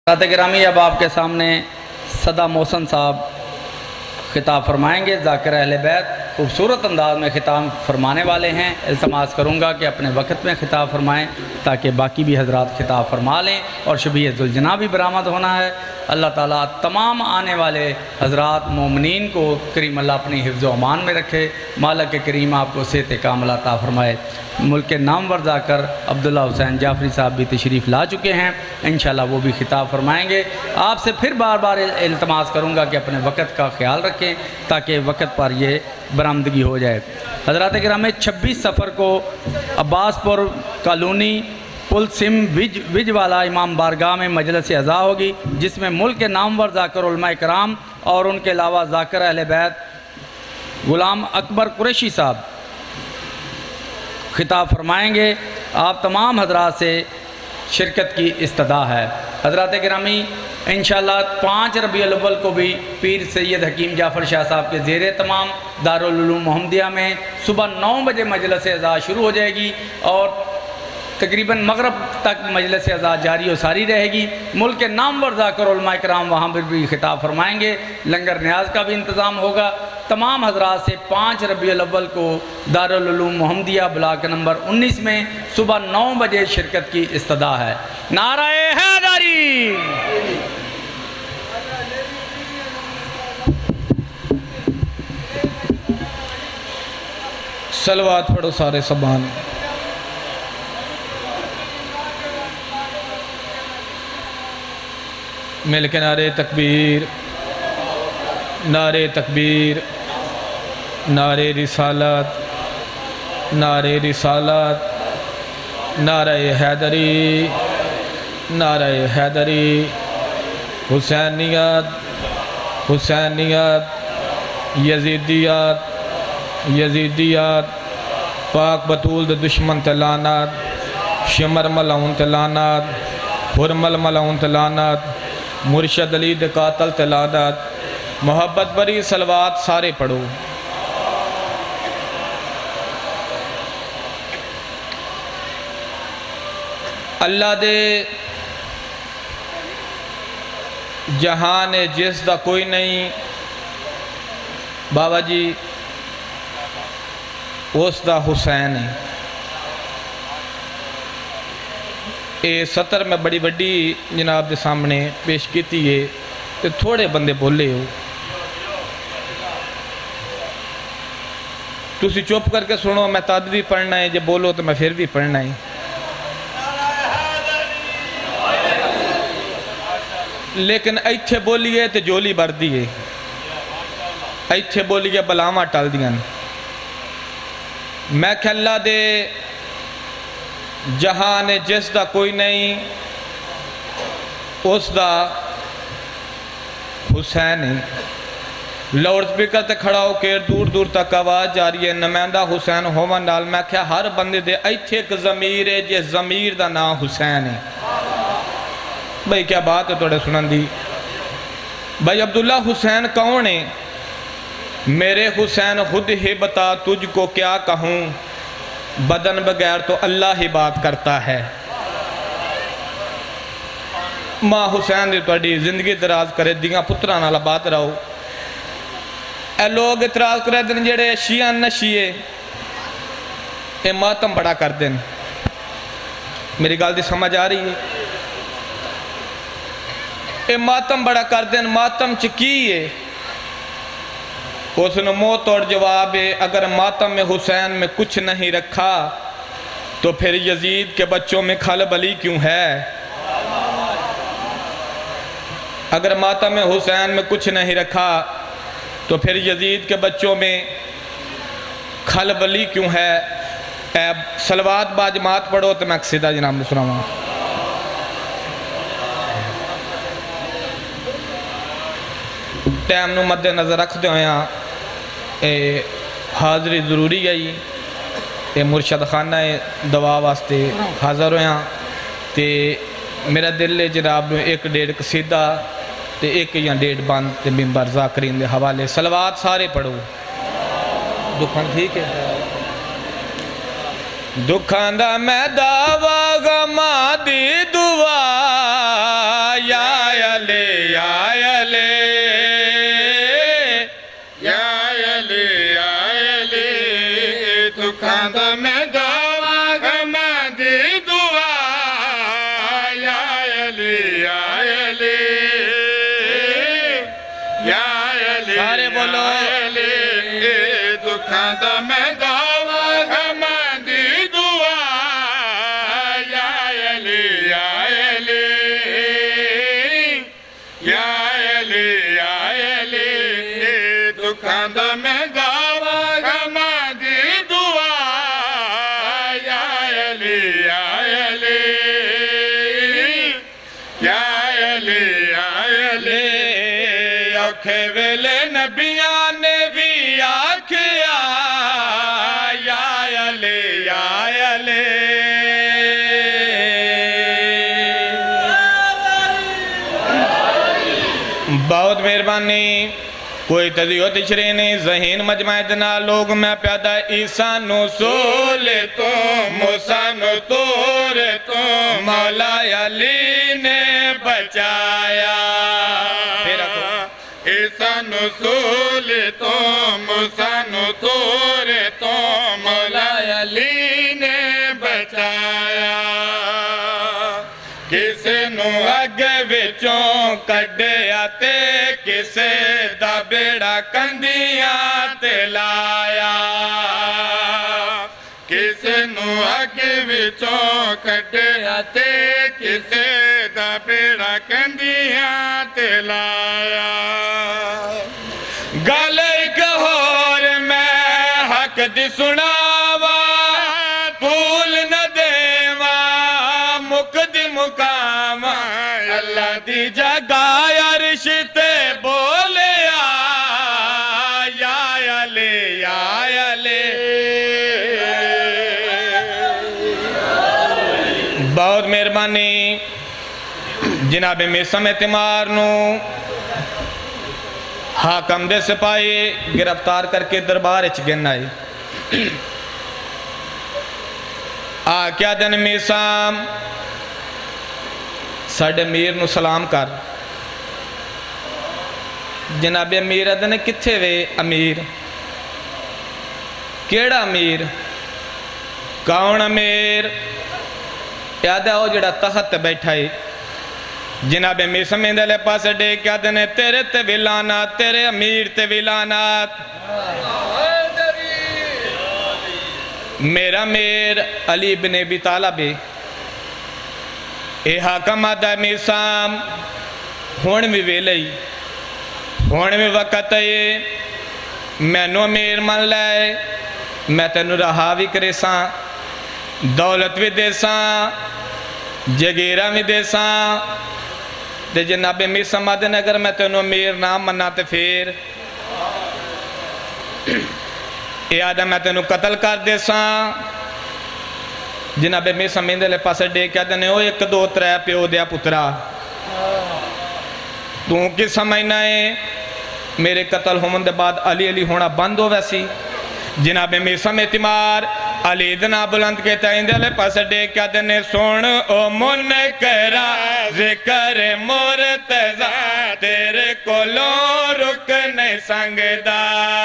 حضرات گرامی، اب آپ کے سامنے صدا محسن صاحب خطاب فرمائیں گے۔ ذاکر اہل بیت خوبصورت انداز میں خطاب فرمانے والے ہیں۔ التماس کروں گا کہ اپنے وقت میں خطاب فرمائیں تاکہ باقی بھی حضرات خطاب فرما لیں، اور شبیہ ذوالجناح بھی برآمد ہونا ہے۔ اللہ تعالیٰ تمام آنے والے حضرات مومنین کو کریم اللہ اپنی حفظ و امان میں رکھے۔ مالک کریم آپ کو صحت کاملہ عطا فرمائے۔ ملک کے نامور ذاکر عبداللہ حسین جعفری صاحب بھی تشریف لا چکے ہیں، انشاءاللہ وہ بھی خطاب فرمائیں گے۔ آپ سے پھر بار بار التماس کروں گا کہ اپنے وقت کا خیال رکھیں تاکہ وقت پر یہ برآمدگی ہو جائے۔ حضرات گرامی، 26 سفر کو عباس پور کالونی پل سم وج والا امام بارگاہ میں مجلس عزا ہوگی، جس میں ملک کے نامور ذاکر علماء کرام اور ان کے علاوہ ذاکر اہل بیت غلام اکبر قریشی صاحب خطاب فرمائیں گے۔ آپ تمام حضرات سے شرکت کی استدعا ہے۔ حضرات گرامی، انشاءاللہ 5 ربیع الاول کو بھی پیر سید حکیم جعفر شاہ صاحب کے زیر تمام دارالعلوم محمدیہ میں صبح 9 بجے مجلس عزا شروع ہو جائے گی اور تقریباً مغرب تک مجلس عزا جاری و ساری رہے گی۔ ملک کے نامور ذاکر علماء کرام وہاں پر بھی خطاب فرمائیں گے۔ لنگر نیاز کا بھی انتظام ہوگا۔ تمام حضرات سے 5 ربیع الاول کو دارالعلوم محمدیہ بلاک نمبر 19 میں صبح 9 بجے شرکت کی استدعا ہے۔ نعرہ حیدری! صلوات پڑھو سارے سبحان۔ مل کے نعرہ تکبیر، نعرہ تکبیر، نعرہ رسالت، نعرہ رسالت، نعرہ حیدری، نعرہ حیدری، حسینیت، حسینیت، یزیدیت، یزیدیت، پاک بطول دے دشمن تے لعنت، شمر ملعون تے لعنت، حرمل ملعون تے لعنت، مرشد علی دے قاتل تے لعنت۔ محبت بری صلوات سارے پڑھو۔ اللہ دے جہان جس دا کوئی نہیں، بابا جی اس دا حسین ہے۔ اے سطر میں بڑی بڑی جناب دے سامنے پیش کیتی ہے تے تھوڑے بندے بولے ہو، تُسی چپ کر کے سنو، میں تد بھی پڑھنا ہے، جب بولو تو میں پھر بھی پڑھنا ہے۔ لیکن ایتھے بولیے تے جولی بڑھ دیئے، ایتھے بولیے بلاواں ٹال دیاں۔ میں کہ اللہ دے جہان جس دا کوئی نہیں، اس دا حسین ہے۔ لاؤڈ سپیکر تے کھڑا ہو کے دور دور تک آواز جاری ہے، نمائندہ حسین ہومن نال میں کہا ہر بندے دے ایتھے ایک ضمیر ہے، جس ضمیر دا نام حسین ہے۔ بھائی کیا بات ہے توڑے سنن دی؟ بھائی عبداللہ حسین کون ہے؟ میرے حسین خود ہی بتا تجھ کو کیا کہوں، بدن بغیر تو اللہ ہی بات کرتا ہے۔ ماں حسین دی توڑی زندگی دراز کرے، دیاں پتران والا بات رہو۔ اے لوگ اعتراض کرے دن جڑے شیعہ نشیئے، اے ماتم بڑا کر دن۔ میری گال دی سمجھ آ رہی ہے؟ اے ماتم بڑا کر دن، ماتم چکیئے۔ اس نے موت اور جواب ہے، اگر ماتم میں حسین میں کچھ نہیں رکھا تو پھر یزید کے بچوں میں خلب علی کیوں ہے؟ اگر ماتم میں حسین میں کچھ نہیں رکھا تو پھر یزید کے بچوں میں خلب علی کیوں ہے؟ اے صلوات با جماعت پڑھو تو میں سیدھا جناب نے سنا ہوں۔ ٹائم نو مد نظر رکھ دے ہویا، حاضری ضروری ہے۔ یہ مرشد خانہ دعا واسطے حاضر ہویا تے میرا دل ہے جناب نے 1.5 قصیدہ تے 1 یا 1.5 بند تے ممبر ذاکرین دے حوالے صلوات سارے پڑھو۔ دکھان ٹھیک ہے؟ دکھان دا میں دعویٰ غمہ دی دعا یا अली या अली या अली या अली दुखां दा मैं गावा गमां दी दुआ या अली या अली या अली सारे बोलो दुखां दा मैं गावा गमां दी दुआ या अली या अली या अली या अली दुखां दा मैं गावा गमां दी दुआ या अली या अली या अली या अली औखे वेले नबियां ने भी आखिया या अली या अली बहुत मेहरबानी कोई तजियो तिशरे नहीं जहीन मजमायत ना लोग मैं प्यादा ईसा नु सोले तो मूसा नु तोर तो मौला अली ने बचाया फिर ईसा नु सोले तो मूसा नु तोर तो मौला अली ने बचाया किसे नु अगे विचों कढ़िया ते किसे दा बेड़ा कंधियां ते लाया किसे नु अगे विचों कढ़िया ते किसे दा बेड़ा कंधियां ते लाया गल एक होर मैं हक दी सुनावा भूल न देवा मुकदी मुकाम अल्लाह दी जगह अर्श ते बोलिया या अली या अली बहुत मेहरबानी जनाब मिसम एतमार नू हाकम दे सिपाही गिरफ्तार करके दरबार च गिन आए आ क्या दिन मिसम साडे अमीर नू सलाम कर जनाब अमीर आदे किथे वे अमीर केड़ा अमीर कौन अमीर याद है वो जड़ा तखत ते बैठा है जनाब अमीर समेंदे ले पास डे क्या ने तेरे ते भी लानत तेरे अमीर ते भी लानत मेरा अमीर अली इब्न अबी तालिब ए हाकम आदा मिसाम हुण भी वेले हुण भी वक्त है मैनू अमीर मन लै मैं तेनू रहा भी करेसा दौलत भी देसा जगीरा भी देसा ते जनाब मिसम आदे ने अगर मैं तेनू अमीर ना मना तो फिर आदा मैं तेनू कतल कर देसा जनाब मिसम इंदे पास डे क्या देने ओ एक दो त्रै प्यो दिया पुत्रा तू की समझना है मेरे कतल होने के बाद अली अली होना बंद हो वैसी जनाब मिसम एतमार अली दना बुलंद के ताइंदे पास डे क्या देने सुन ओ मुन करा जिक्र मुर्तज़ा तेरे कोलों रुक नहीं संगदा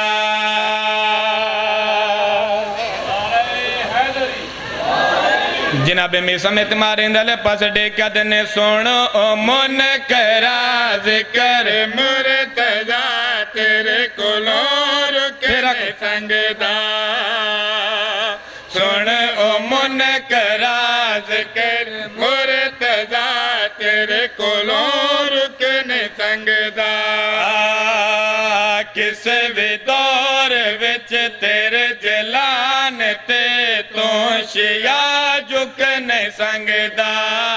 जनाब मिसम एतमार इंदे पास डे क्या देने सुन ओ मुन करा जिक्र मुर्तज़ा तेरे कोलों रुक नहीं संगदा सुन ओ मुन करा जिक्र मुर्तज़ा तेरे कोलों रुक नहीं संगदा किस भी दौर विच तेरे जलान ते तू शिया झुक नहीं संगदा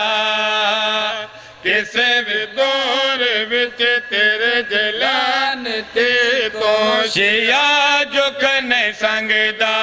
किस भी दौर विच तेरे जलान ते तू शिया झुक नहीं संगदा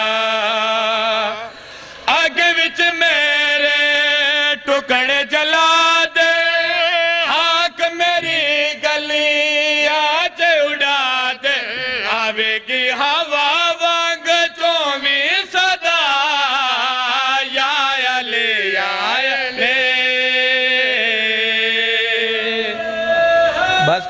आगे विच मेरे टुकड़े जला दे हाक मेरी गली आज उड़ा दे आवेगी हवा वांग चौवी सदा या अली بس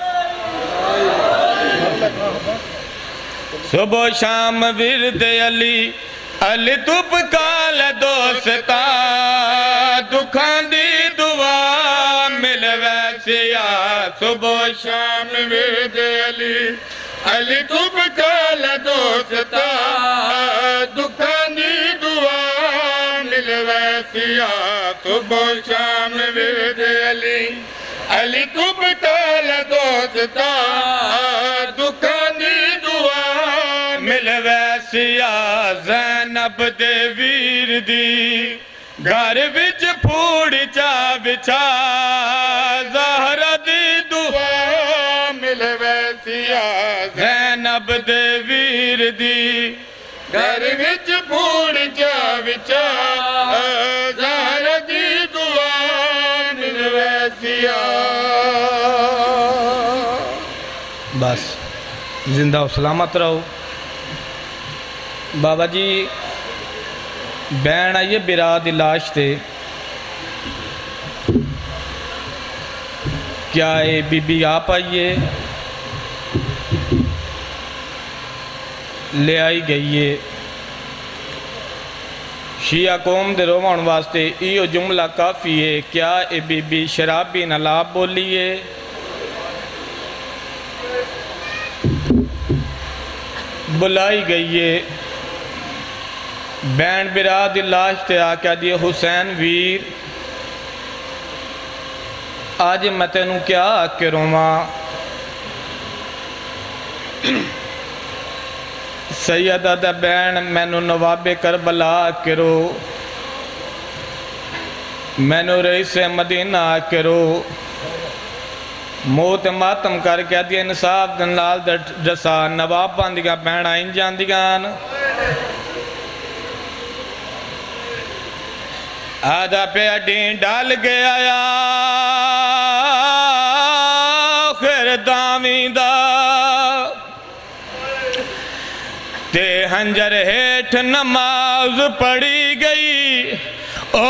صبح شام ورد علی علی تو پکال دوستا دکھان دی دعا مل ویسیا صبح شام ورد علی علی تو پکال دوستا دکھان دی دعا مل ویسیا صبح شام ورد علی علی تو پکال دوستا دکھان دی دعا مل ویسیا زینب دے ویر دی گھر وچ پھوڑ چا بچا زہرا دی دعا مل ویسیا زینب دے ویر دی گھر وچ پھوڑ چا بچا زہرا دی دعا مل ویسیا بس زندہ و سلامت رہو بابا جی بین آئیے براد لاش تے کیا اے بی بی آپ آئیے لے آئی گئیے شیعہ قوم دے روان واسطے ایو جملہ کافی ہے کیا اے بی بی شرابی نلاب بولیے بلائی گئیے بین براد لاش تے آکیا دیئے حسین ویر آج میں تینوں کیا کروں ماں سیدہ دا بین مینو نواب کربلا کرو مینو رئیس مدینہ کرو موت ماتم کر کے دی انصاف دن لال دسا نواب باندگا بین آئین جان دیگان آدھا پہ اڈین ڈال گیا یا خیر دامین دا تے ہنجر ہیٹھ نماز پڑی گئی او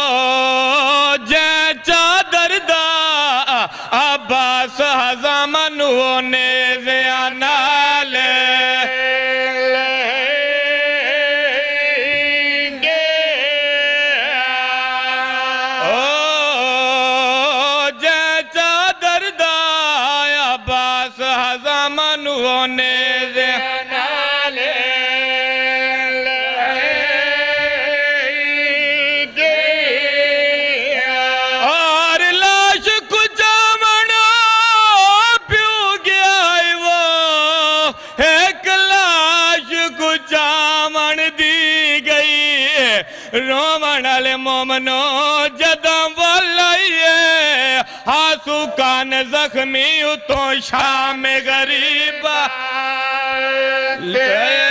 جے چادر دا عباس حضامن ہونے زیانہ لے رومن علی مومنو جدم والائیے ہاسو کان زخمی اتوں شام غریب لے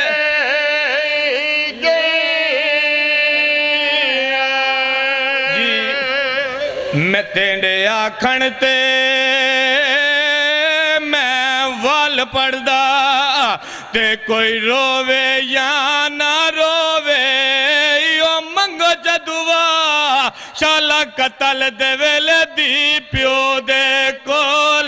جی میں تینڈے آکھن تے میں وال پڑھ دا تے کوئی روے یا نہ روے شالا قتل دے ویلے دی پیو دے کول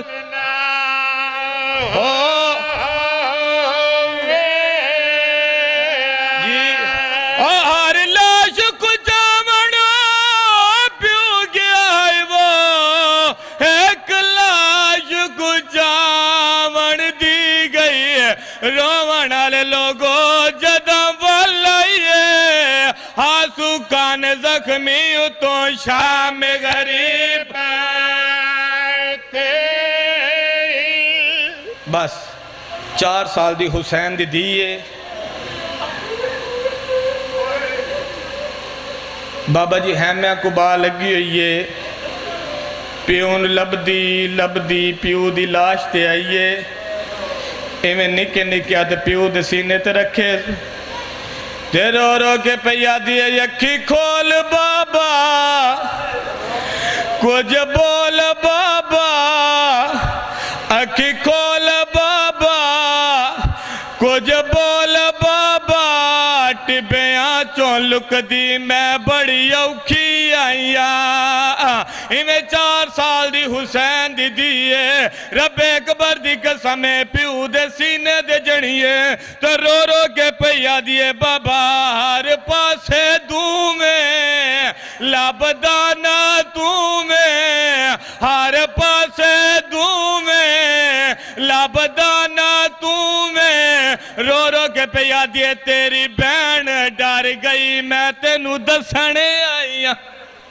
جی اور لاش کو جامن پیو گیا ہے وہ ایک لاش کو جامن دی گئی ہے روان آلے لوگوں جدم والائیے ہاسو کان زخمی اتوں شام غریب تھے بس 4 سال دی حسین دی دیئے بابا جی ہیمیاں کو با لگی ہوئیے پیون لبدی پیو دی لاش تے آئیے ایمیں نکے نکے آدھے پیو دے سینے تے رکھے تے رو رو کے پیا دیئے یکی کھول بابا کچھ بول بابا اکی کھول بابا کچھ بول بابا ٹبیاں چون لک دی میں بڑی اوکھی آئیاں ہمیں 4 4 سال دی حسین دی دیئے رب اکبر دی قسمیں پیو دے سینے دے جڑیے تو رو رو کے پیا دیئے بابا ہر پاسے دوں میں لابدانا تو میں ہر پاسے دوں میں لابدانا تو میں رو رو کے پیا دیئے تیری بہن ڈر گئی میں تینوں دسنے آئی ہوں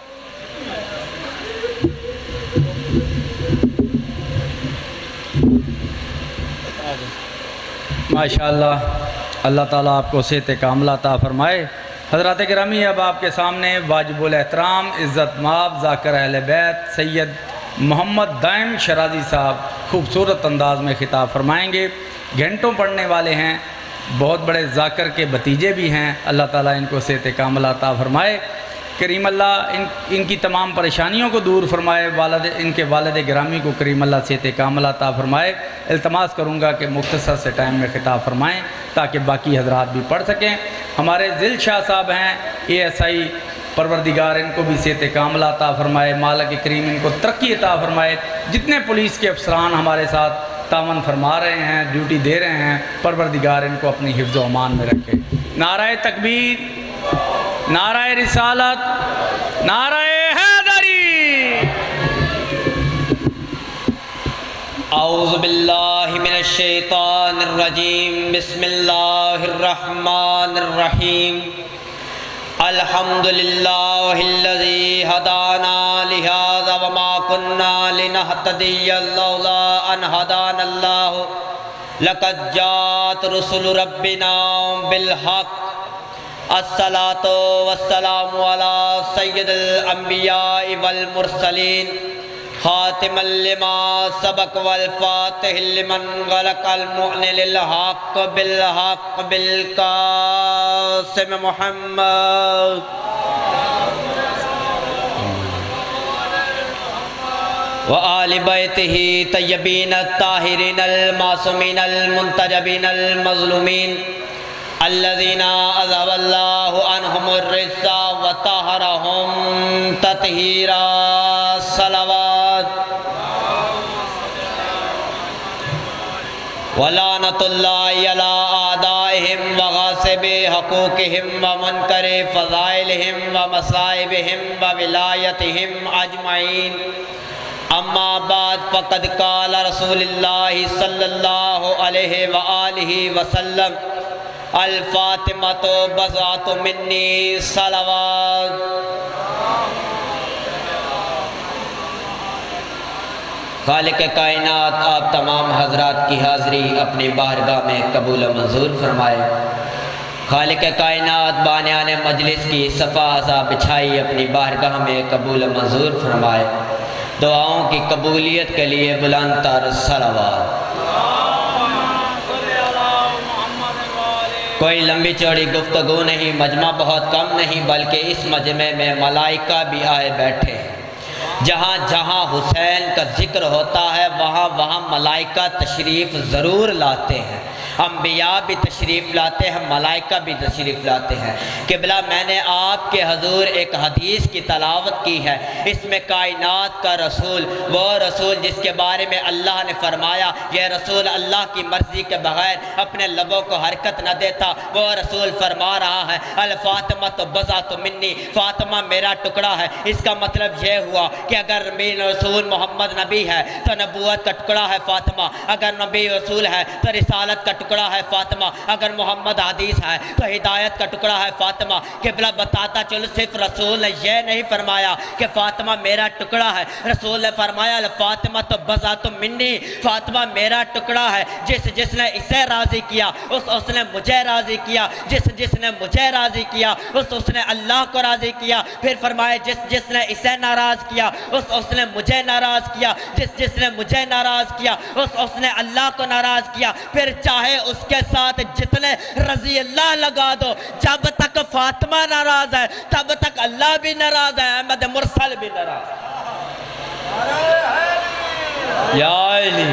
ماشاءاللہ اللہ تعالیٰ آپ کو صحت کاملہ عطا فرمائے۔ حضرات گرامی اب آپ کے سامنے واجب الاحترام عزت مآب ذاکر اہل بیت سید محمد دائم شرازی صاحب خوبصورت انداز میں خطاب فرمائیں گے۔ گھنٹوں پڑھنے والے ہیں، بہت بڑے ذاکر کے بھتیجے بھی ہیں، اللہ تعالیٰ ان کو صحت کاملہ عطا فرمائے۔ کریم اللہ ان کی تمام پریشانیوں کو دور فرمائے، ان کے والد گرامی کو کریم اللہ صحت کاملہ عطا فرمائے۔ التماس کروں گا کہ مختصر سے ٹائم میں خطاب فرمائیں تاکہ باقی حضرات بھی پڑھ سکیں۔ ہمارے ذل شاہ صاحب ہیں ASI، پروردگار ان کو بھی صحت کاملہ عطا فرمائے، مالک کریم ان کو ترقی عطا فرمائے۔ جتنے پولیس کے افسران ہمارے ساتھ تعاون فرما رہے ہیں، ڈیوٹی دے رہے ہیں، پروردگار ان کو اپنی حفظ و امان میں رکھے۔ نعرہ تکبیر، نعرہ رسالت، نعرہ حیدری۔ اعوذ باللہ من الشیطان الرجیم، بسم اللہ الرحمن الرحیم۔ الحمدللہ الذی ہدانا لہذا وما کننا لنہتدی لولا ان ہدانا اللہ لقد جاءت رسل ربنا بالحق۔ الصلاة والسلام علی سید الانبیاء والمرسلین خاتم لما سبق والفاتح لمن غلق المعن للحق بالحق بالقاسم محمد وآل بیتہ طیبین الطاہرین المعصومین المنتجبین المظلومین الذین اذهب اللہ عنہم الرجس وطہرہم تطہیرا۔ صلوات ولعنت اللہ علی اعدائہم وغاصب حقوقہم ومنکر فضائلہم ومصائبہم وولایتہم اجمعین۔ اما بعد فقد قال رسول اللہ صلی اللہ علیہ وآلہ وسلم الفاطمۃ بضعۃ منی۔ صلوات۔ خالق کائنات آپ تمام حضرات کی حاضری اپنی بارگاہ میں قبول و منظور فرمائے۔ خالق کائنات بانیان مجلس کی صفا اعضا بچھائی اپنی بارگاہ میں قبول و منظور فرمائے۔ دعاؤں کی قبولیت کے لیے بلند تر صلوات۔ کوئی لمبی چوڑی گفتگو نہیں، مجمع بہت کم نہیں، بلکہ اس مجمع میں ملائکہ بھی آئے بیٹھے ہیں۔ جہاں جہاں حسین کا ذکر ہوتا ہے وہاں وہاں ملائکہ تشریف ضرور لاتے ہیں، انبیاء بھی تشریف لاتے ہیں، ملائکہ بھی تشریف لاتے ہیں۔ قبلہ میں نے آپ کے حضور ایک حدیث کی تلاوت کی ہے، اس میں کائنات کا رسول، وہ رسول جس کے بارے میں اللہ نے فرمایا یہ رسول اللہ کی مرضی کے بغیر اپنے لبوں کو حرکت نہ دیتا، وہ رسول فرما رہا ہے الفاطمۃ بضعۃ منی، فاطمہ میرا ٹکڑا ہے۔ اس کا مطلب یہ ہوا کہ اگر رسول محمد نبی ہے تو نبوت کا ٹکڑا ہے فاطمہ، اگر نبی رسول ہے تو رسالت کا ٹکڑا ہے فاطمہ، اگر محمد حدیث ہے تو ہدایت کا ٹکڑا ہے فاطمہ۔ قبلہ بتاتا چلو صرف رسول نے یہ نہیں فرمایا کہ فاطمہ میرا ٹکڑا ہے، رسول نے فرمایا الفاطمۃ بضعۃ منی، فاطمہ میرا ٹکڑا ہے، جس نے اسے راضی کیا اس نے مجھے راضی کیا، جس نے مجھے راضی کیا اس نے اللہ کو راضی کیا۔ پھر فرمایا جس نے اسے ناراض کیا اس نے مجھے ناراض کیا، جس نے مجھے ناراض کیا اس نے اللہ کو ناراض کیا۔ پھر چاہے اس کے ساتھ جتنے رضی اللہ لگا دو، جب تک فاطمہ ناراض ہے تب تک اللہ بھی ناراض ہے، احمد مرسل بھی ناراض ہے۔ یا علی،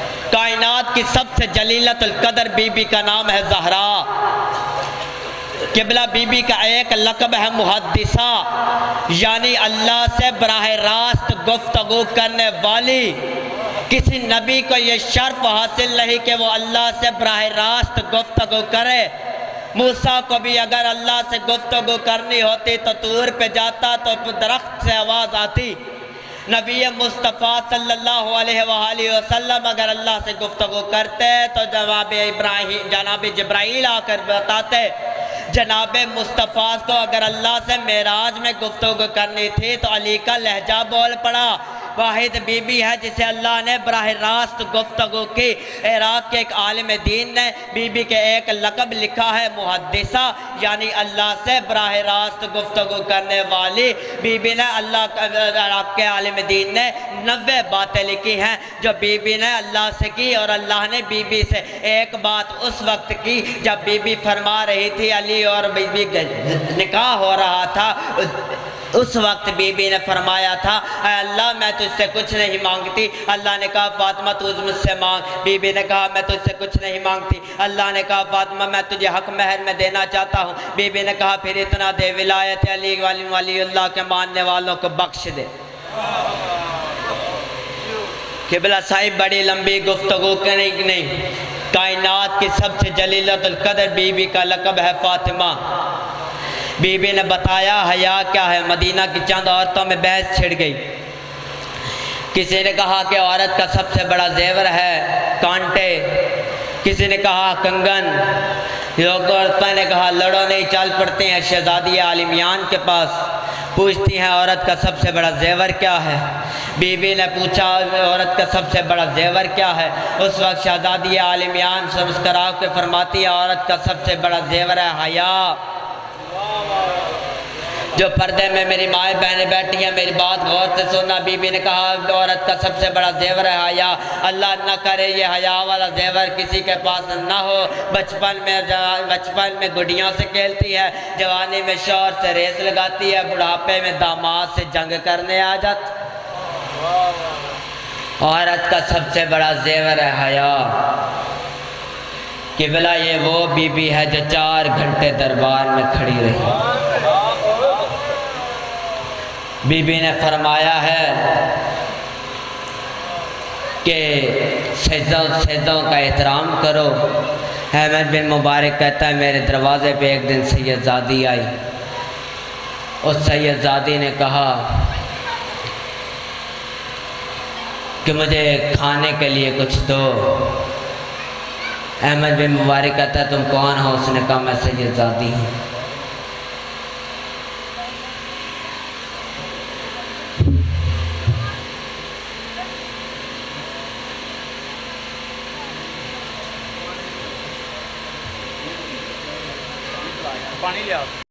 کائنات کی سب سے جلیلت القدر بی بی کا نام ہے زہرا۔ क़िबला बीबी का एक लक़ब है मुहद्दिसा, यानी अल्लाह से बराह रास्त गुफ्तगू करने वाली। किसी नबी को ये शर्फ हासिल नहीं कि वो अल्लाह से बराह रास्त गुफ्तगू करे। मूसा को भी अगर अल्लाह से गुफ्तगू करनी होती तो तूर पे जाता तो दरख्त से आवाज़ आती। नबी मुस्तफ़ा सल्लल्लाहु अलैहि वसल्लम अगर अल्लाह से गुफ्तगू करते तो जनाब जिब्राईल आकर बताते। जनाब मुस्तफ़ा को अगर अल्लाह से मेराज में गुफ्तगू करनी थी तो अली का लहजा बोल पड़ा। वाहिद बीबी है जिसे अल्लाह ने बराह रास्त गुफ्तगू की। इराक़ के एक आलिम दीन ने बीबी के एक लक़ब लिखा है मुहद्दिसा, यानी अल्लाह से बराह रास्त गुफ्तगू करने वाली। बीबी ने इराक़ के आलिम दीन ने 90 बातें लिखी हैं जो बीबी ने अल्लाह से की, और अल्लाह ने बीबी से एक बात उस वक्त की जब बीबी फरमा रही थी, अली और बीबी निकाह हो रहा था। उस वक्त बीबी ने फरमाया था, अल्लाह मैं तुझसे कुछ नहीं मांगती। अल्लाह ने कहा फातिमा तू मुझसे मांग। बीबी ने कहा मैं तुझसे कुछ नहीं मांगती। अल्लाह ने कहा फातिमा मैं तुझे हक महर में देना चाहता हूँ। बीबी ने कहा फिर इतना दे, विलायत अली वाली अल्लाह के मानने वालों को बख्श दे। क़िबला साहिब बड़ी लंबी गुफ्तगू करने की नहीं। कायनात की सबसे जलीलतुल कदर बीबी का लक़ब है फातिमा। बीबी ने बताया हया क्या है। मदीना की चंद औरतों में बहस छिड़ गई। किसी ने कहा कि औरत का सबसे बड़ा जेवर है कांटे, किसी ने कहा कंगन, औरतों ने कहा लड़ो नहीं, चल पड़ते हैं शहजादी आलिमियान के पास, पूछती हैं औरत का सबसे बड़ा जेवर क्या है। बीबी ने पूछा औरत का सबसे बड़ा जेवर क्या है। उस वक्त शहजादी आलिमियान से मुस्करा के फरमाती है औरत का सबसे बड़ा जेवर है हया। जो पर्दे में मेरी माएँ बहनें बैठी हैं मेरी बात गौर से सुनना। बीबी ने कहा औरत का सबसे बड़ा जेवर है हया। अल्लाह न करे ये हया वाला जेवर किसी के पास ना हो। बचपन में गुड़ियों से खेलती है, जवानी में शौहर से रेस लगाती है, बुढ़ापे में दामाद से जंग करने आ जाती। औरत का सबसे बड़ा जेवर है हया। क़िबला ये वो बीबी है जो 4 घंटे दरबार में खड़ी रही। बीबी ने फरमाया है कि सजदों का एहतराम करो। अहमद बिन मुबारक कहता है मेरे दरवाज़े पे एक दिन सैयदजादी आई। उस सैयदजादी ने कहा कि मुझे खाने के लिए कुछ दो। अहमद बिन मुबारक कहता है तुम कौन हो? उसने कहा मैं सैयदजादी हूँ। पानी ले आओ।